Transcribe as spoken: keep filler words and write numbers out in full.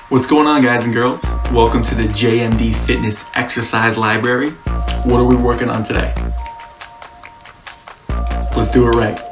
What's going on, guys and girls? Welcome to the J M D Fitness Exercise Library. What are we working on today? Let's do it right.